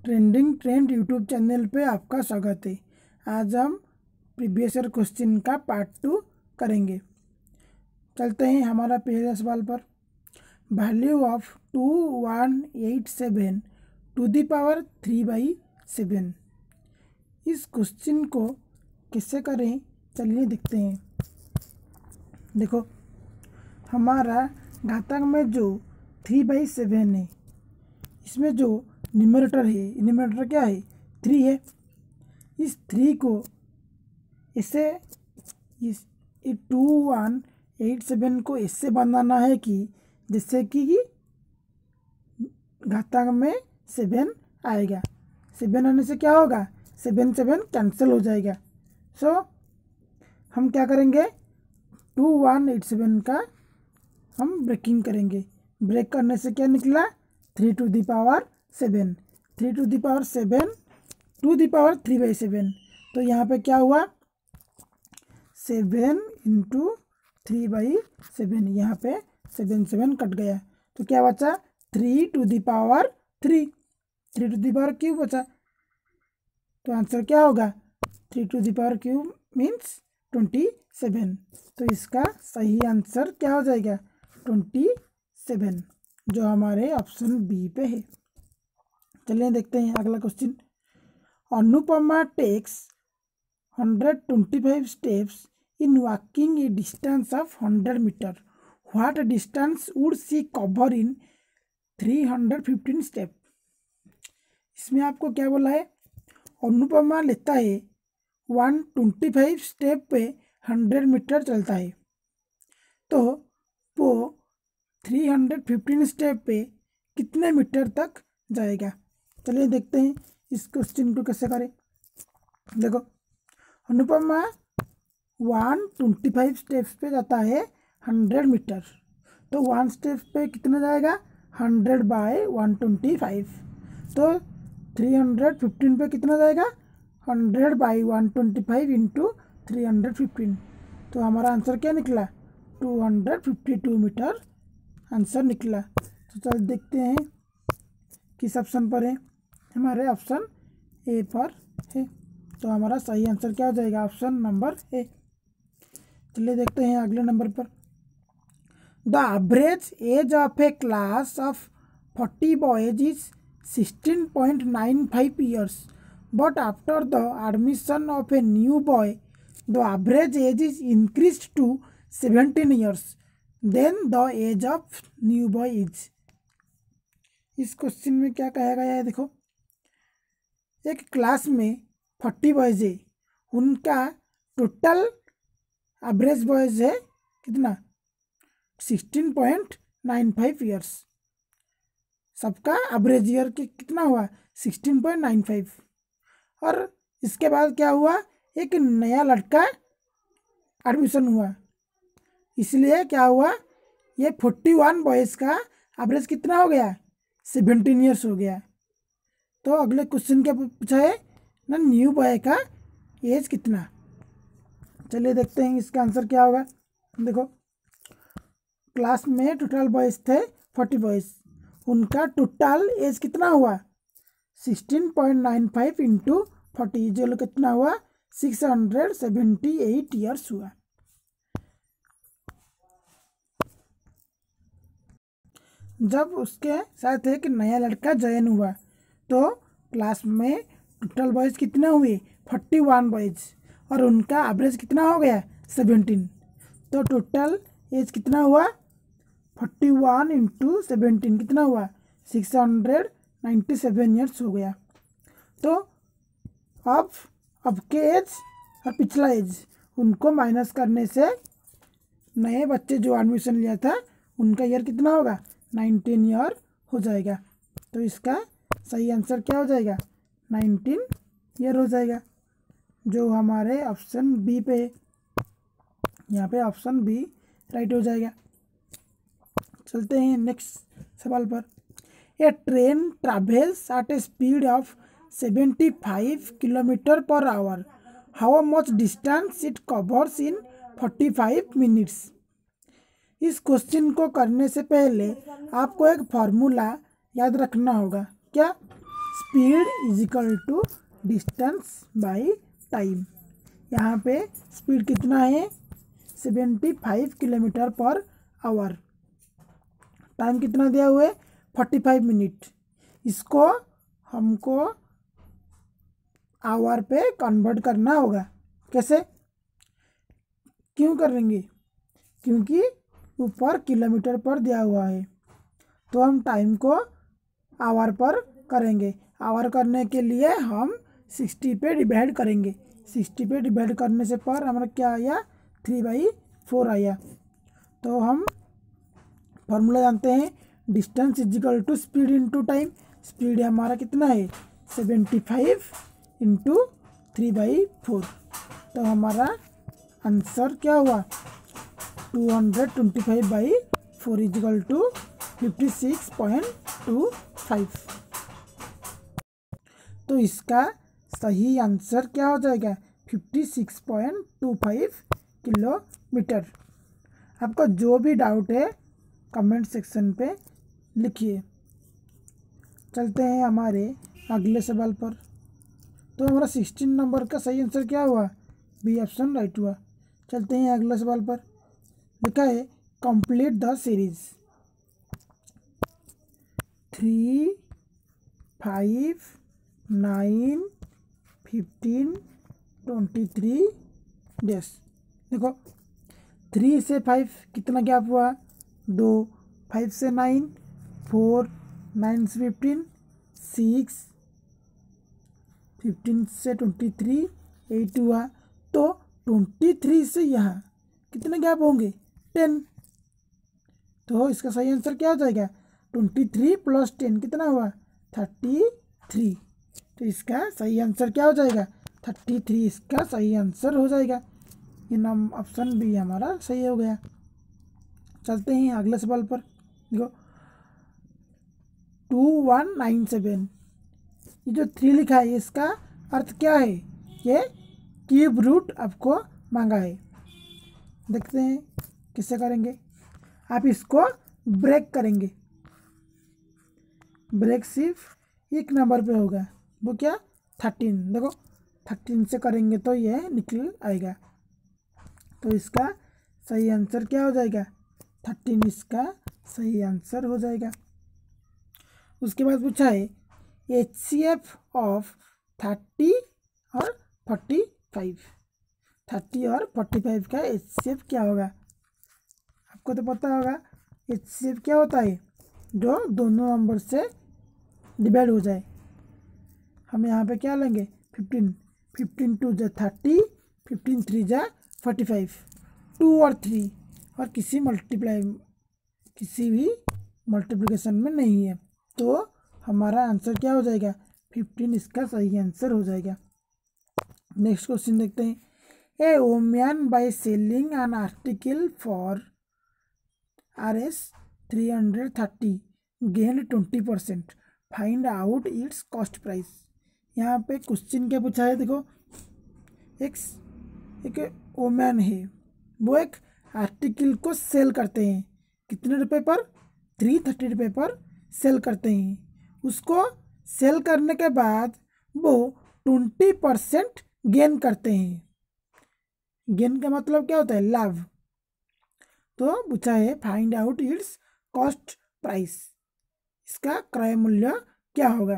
Trending trend YouTube channel पे आपका स्वागत है। आज हम प्रीवियस ईयर क्वेश्चन का पार्ट 2 करेंगे। चलते हैं हमारा पहले सवाल पर। Value of 2187 to the power 3/7। इस क्वेश्चन को कैसे करें चलिए देखते हैं। देखो, हमारा घातांक में जो 3/7 है, इसमें जो न्यूमरेटर है, न्यूमरेटर क्या है 3 है। इस 3 को ऐसे इस 2187 को ऐसे बनाना है कि जैसे कि घातांक में 7 आएगा। 7 आने से क्या होगा, 7 कैंसिल हो जाएगा। सो हम क्या करेंगे, 2187 का हम ब्रेकिंग करेंगे। ब्रेक करने से क्या निकला, 3 to the power 7, 3 to the power 7 to the power 3/7। तो यहाँ पे क्या हुआ, 7 इंटू 3/7। यहाँ पे 7 कट गया तो क्या बचा, 3 to the power 3, 3 to the power cube बचा। तो आंसर क्या होगा, 3 to the power cube means 27। तो इसका सही आंसर क्या हो जाएगा, 27, जो हमारे ऑप्शन बी पे है। चलिए देखते हैं अगला question. Anupama takes 125 steps in walking a distance of 100 meter. What distance would she cover in 315 step? इसमें आपको क्या बोला है, अनुपमा लेता है 125 स्टेप पे 100 मीटर चलता है, तो वो 315 स्टेप पे कितने मीटर तक जाएगा। चलिए देखते हैं इस क्वेश्चन को कैसे करें। देखो, अनुपमा 125 स्टेप्स पे जाता है 100 मीटर, तो 1 स्टेप पे कितना जाएगा, 100/125। तो 315 पे कितना जाएगा, 100/125 इंटू 315। तो हमारा आंसर क्या निकला, 252 मीटर आंसर निकला। तो चल देखते हैं किस ऑप्शन पर है। हमारे ऑप्शन ए पर है, तो हमारा सही आंसर क्या हो जाएगा, ऑप्शन नंबर ए। चलिए देखते हैं अगले नंबर पर। The average age of a class of 40 boys is 16.95 years, but after the admission of a new boy the average age is increased to 17 years. Then the age of new boy is। इस question में क्या कहा गया है, देखो, एक class में 40 boys है, उनका टोटल एवरेज बॉयज है कितना, 16.95 ईयर्स। सबका एवरेज ईयर के कितना हुआ, 16.95। और इसके बाद क्या हुआ, एक नया लड़का एडमिशन हुआ, इसलिए क्या हुआ, ये 41 बॉयज़ का एवरेज कितना हो गया, 17 ईयर्स हो गया। तो अगले क्वेश्चन क्या पूछा है ना, न्यू बॉय का एज कितना। चलिए देखते हैं इसका आंसर क्या होगा। देखो, क्लास में टोटल बॉयज़ थे 40 बॉयज़, उनका टोटल एज कितना हुआ, 16.95 इंटू 40, जो कितना हुआ, 678 ईयर्स हुआ। जब उसके साथ एक नया लड़का ज्वाइन हुआ तो क्लास में टोटल बॉयज़ कितना हुए, 41 बॉयज़, और उनका एवरेज कितना हो गया, 17। तो टोटल एज कितना हुआ, 41 इंटू 17 कितना हुआ, 697 ईयर्स हो गया। तो अब के एज और पिछला एज उनको माइनस करने से नए बच्चे जो एडमिशन लिया था उनका ईयर कितना होगा, 19 ईयर हो जाएगा। तो इसका सही आंसर क्या हो जाएगा, 19 ईयर हो जाएगा, जो हमारे ऑप्शन बी पे है। यहाँ पे ऑप्शन बी राइट हो जाएगा। चलते हैं नेक्स्ट सवाल पर। A train travels at a speed of 75 kilometre per hour, how much distance it covers in 45 minutes. इस क्वेश्चन को करने से पहले आपको एक फार्मूला याद रखना होगा। क्या, speed is equal to distance by time. यहाँ पे स्पीड कितना है 75 किलोमीटर पर आवर, टाइम कितना दिया हुआ है 45 मिनट। इसको हमको आवर पे कन्वर्ट करना होगा। कैसे क्यों करेंगे, क्योंकि ऊपर किलोमीटर पर दिया हुआ है, तो हम टाइम को आवर पर करेंगे। आवर करने के लिए हम 60 पे डिवाइड करेंगे। 60 पे डिवाइड करने से पर हमारा क्या आया 3/4 आया। तो हम फॉर्मूला जानते हैं, distance is equal to speed into time. Speed हमारा कितना है 75 इंटू 3/4। तो हमारा आंसर क्या हुआ 225/4 इज इक्वल टू 56.25। तो इसका सही आंसर क्या हो जाएगा 56.25 किलोमीटर। आपका जो भी डाउट है कमेंट सेक्शन पे लिखिए। चलते हैं हमारे अगले सवाल पर। तो हमारा 16 नंबर का सही आंसर क्या हुआ, बी ऑप्शन राइट हुआ। चलते हैं अगले सवाल पर। लिखा है कंप्लीट द सीरीज 3, 5, 9, 15, 23 डैश। देखो 3 से 5 कितना गैप हुआ 2, 5 से 9 4, 9 से 15 6, 15 से 23 8 हुआ। तो 23 से यहाँ कितने गैप होंगे 10। तो इसका सही आंसर क्या हो जाएगा 23 प्लस 10 कितना हुआ 33। तो इसका सही आंसर क्या हो जाएगा 33। इसका सही आंसर हो जाएगा। ये नाम ऑप्शन बी हमारा सही हो गया। चलते हैं अगले सवाल पर। देखो 2197, ये जो 3 लिखा है इसका अर्थ क्या है, ये क्यूब रूट आपको मांगा है। देखते हैं किससे करेंगे। आप इसको ब्रेक करेंगे, ब्रेक सिर्फ एक नंबर पे होगा, वो क्या 13। देखो 13 से करेंगे तो ये निकल आएगा। तो इसका सही आंसर क्या हो जाएगा 13। इसका सही आंसर हो जाएगा। उसके बाद पूछा है HCF ऑफ 30 और 45। 30 और 45 का HCF क्या होगा, आपको तो पता होगा। HCF क्या होता है, जो दोनों नंबर से डिवाइड हो जाए। हम यहाँ पे क्या लेंगे 15, 15 2 जा 30, 15 3 जा 45। 2 और 3 और किसी भी मल्टीप्लिकेशन में नहीं है, तो हमारा आंसर क्या हो जाएगा 15। इसका सही आंसर हो जाएगा। नेक्स्ट क्वेश्चन देखते हैं। A woman by selling an article for Rs 330 gain 20%, find out its cost price. यहाँ पे क्वेश्चन क्या पूछा है, देखो एक वुमन है, वो एक आर्टिकल को सेल करते हैं कितने रुपए पर 330 रुपये पर सेल करते हैं। उसको सेल करने के बाद वो 20% गेन करते हैं। गेन का मतलब क्या होता है लाभ। तो पूछा है find out its cost price, इसका क्रय मूल्य क्या होगा।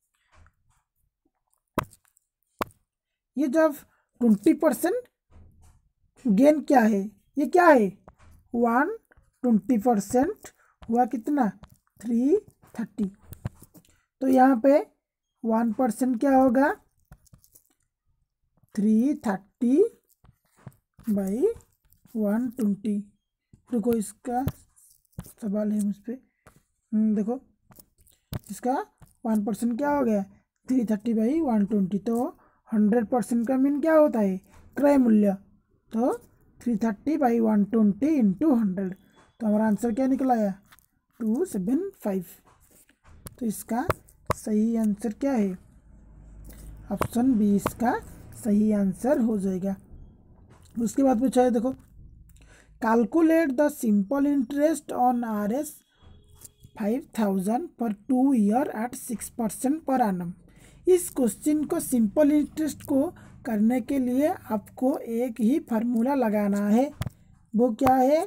ये जब 20% गेन क्या है, ये क्या है 120% हुआ कितना 330। तो यहाँ पे 1% क्या होगा 330/120। देखो इसका सवाल है मुझ पे, देखो इसका 1% क्या हो गया 330/120। तो 100% का मीन क्या होता है क्रय मूल्य। तो 330/120 इंटू 100। तो हमारा आंसर क्या निकला है 275। तो इसका सही आंसर क्या है ऑप्शन बी इसका सही आंसर हो जाएगा। उसके बाद पूछा है देखो calculate the simple interest on Rs 5000 पर 2 ईयर एट 6% पर एनम। इस क्वेश्चन को सिंपल इंटरेस्ट को करने के लिए आपको एक ही फार्मूला लगाना है, वो क्या है,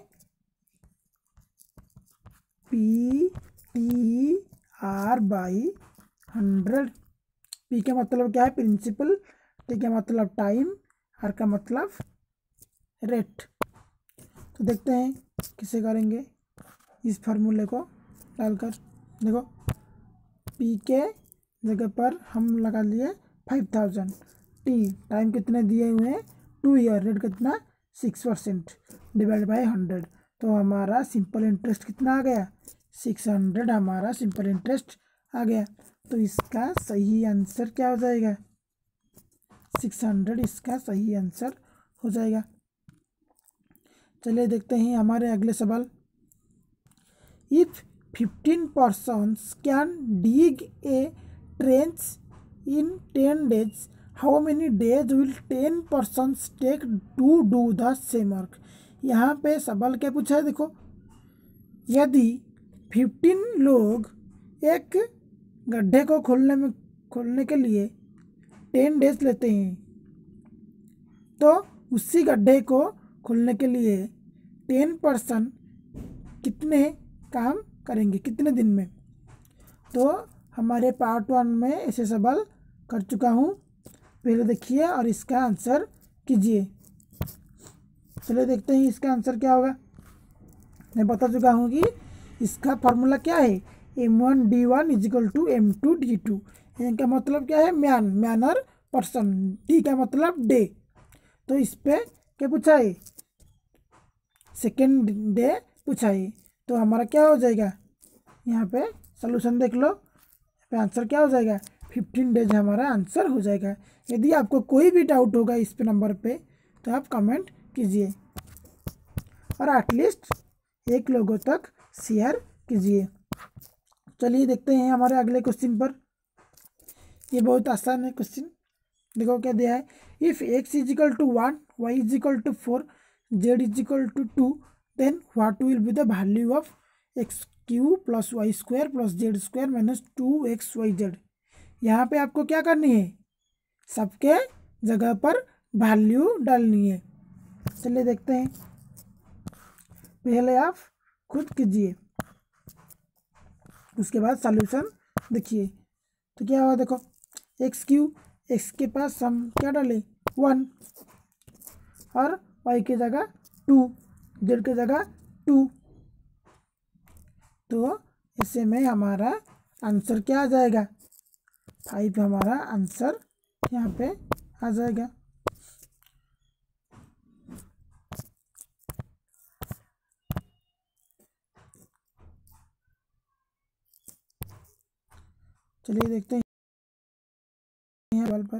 PTR/100। P का मतलब क्या है, प्रिंसिपल, T का मतलब टाइम, R का मतलब रेट। तो देखते हैं कैसे करेंगे इस फार्मूले को डालकर। देखो P के जगह पर हम लगा लिए 5000, टाइम कितने दिए हुए हैं 2 ईयर, रेट कितना 6% डिवाइड बाय 100। तो हमारा सिंपल इंटरेस्ट कितना आ गया 600, हमारा सिंपल इंटरेस्ट आ गया। तो इसका सही आंसर क्या हो जाएगा 600, इसका सही आंसर हो जाएगा। चलिए देखते हैं हमारे अगले सवाल। If 15 persons can dig a trench in 10 days, how many days will 10 persons take to do the same work. यहाँ पे सवाल क्या पूछा है, देखो यदि 15 लोग एक गड्ढे को खोलने के लिए 10 डेज लेते हैं, तो उसी गड्ढे को खोलने के लिए 10 पर्सन कितने काम करेंगे, कितने दिन में। तो हमारे पार्ट 1 में ऐसे सवाल कर चुका हूँ, पहले देखिए और इसका आंसर कीजिए। चलिए देखते हैं इसका आंसर क्या होगा। मैं बता चुका हूँ कि इसका फार्मूला क्या है, M1D1 = M2D2। इनका मतलब क्या है, मैनर पर्सन, डी का मतलब डे। तो इस पे क्या पूछा है, सेकेंड डे पूछा है। तो हमारा क्या हो जाएगा, यहाँ पे सॉल्यूशन देख लो, पे आंसर क्या हो जाएगा 15 डेज हमारा आंसर हो जाएगा। यदि आपको कोई भी डाउट होगा इस पे नंबर पे तो आप कमेंट कीजिए और एटलीस्ट 1 लोगों तक शेयर कीजिए। चलिए देखते हैं हमारे अगले क्वेश्चन पर। ये बहुत आसान है क्वेश्चन, देखो क्या दिया है। If x = 1, y = 4, z = 2, then what will be the value of x³ + y² + z² - 2xyz। यहाँ पे आपको क्या करनी है, सबके जगह पर वैल्यू डालनी है। चलिए देखते हैं, पहले आप खुद कीजिए, उसके बाद सॉल्यूशन देखिए। तो क्या हुआ, देखो x³ x के पास हम क्या डालें 1 और y की जगह 2, z की जगह 2। तो ऐसे में हमारा आंसर क्या आ जाएगा 5, हमारा आंसर यहाँ पे आ जाएगा। चलिए देखते हैं सवाल पर।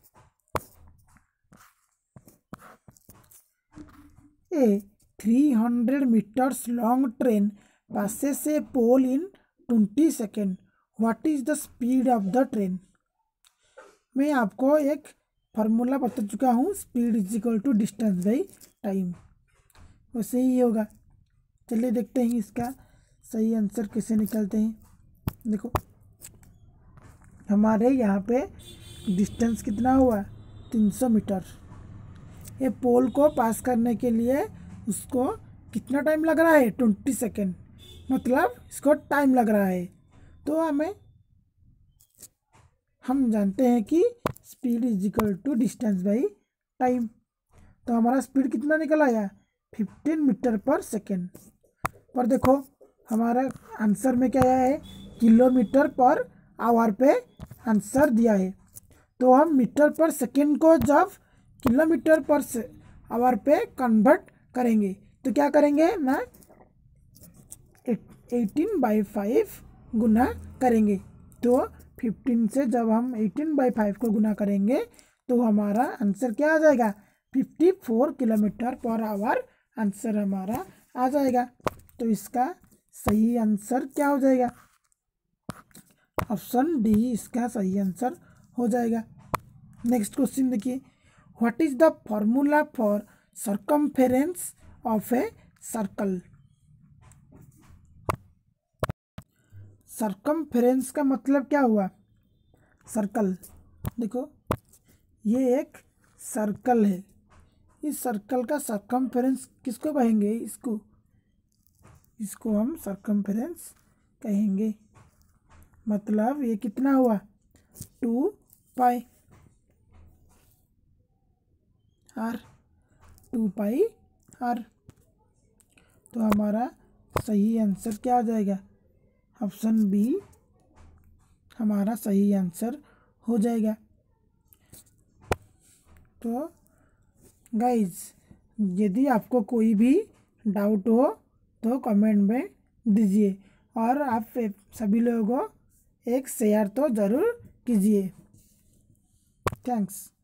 ए 300 meters long train passes a pole in 20 seconds. What is the speed of the train? मैं आपको एक फार्मूला बता चुका हूँ, स्पीड = डिस्टेंस बाई टाइम, वैसे ही होगा। चलिए देखते हैं इसका सही आंसर कैसे निकालते हैं। देखो हमारे यहाँ पे डिस्टेंस कितना हुआ 300 मीटर। ये पोल को पास करने के लिए उसको कितना टाइम लग रहा है 20 सेकेंड, मतलब इसको टाइम लग रहा है। तो हम जानते हैं कि स्पीड = डिस्टेंस बाई टाइम। तो हमारा स्पीड कितना निकल आया 15 मीटर पर सेकेंड। पर देखो हमारा आंसर में क्या आया है, किलोमीटर पर आवर पे आंसर दिया है। तो हम मीटर पर सेकेंड को जब किलोमीटर पर आवर पे कन्वर्ट करेंगे तो क्या करेंगे ना 18/5 गुना करेंगे। तो 15 से जब हम 18/5 को गुना करेंगे तो हमारा आंसर क्या आ जाएगा 54 किलोमीटर पर आवर आंसर हमारा आ जाएगा। तो इसका सही आंसर क्या हो जाएगा, ऑप्शन डी इसका सही आंसर हो जाएगा। नेक्स्ट क्वेश्चन देखिए, what is the formula for circumference of a circle. Circumference का मतलब क्या हुआ, सर्कल, देखो ये एक सर्कल है, इस सर्कल का सरकमफेरेंस किसको कहेंगे, इसको हम सरकमफेरेंस कहेंगे। मतलब ये कितना हुआ 2 पाई आर, 2 पाई आर। तो हमारा सही आंसर क्या आ जाएगा, ऑप्शन बी हमारा सही आंसर हो जाएगा। तो गाइज यदि आपको कोई भी डाउट हो तो कमेंट में दीजिए, और आप सभी लोगों को एक शेयर तो ज़रूर कीजिए। थैंक्स।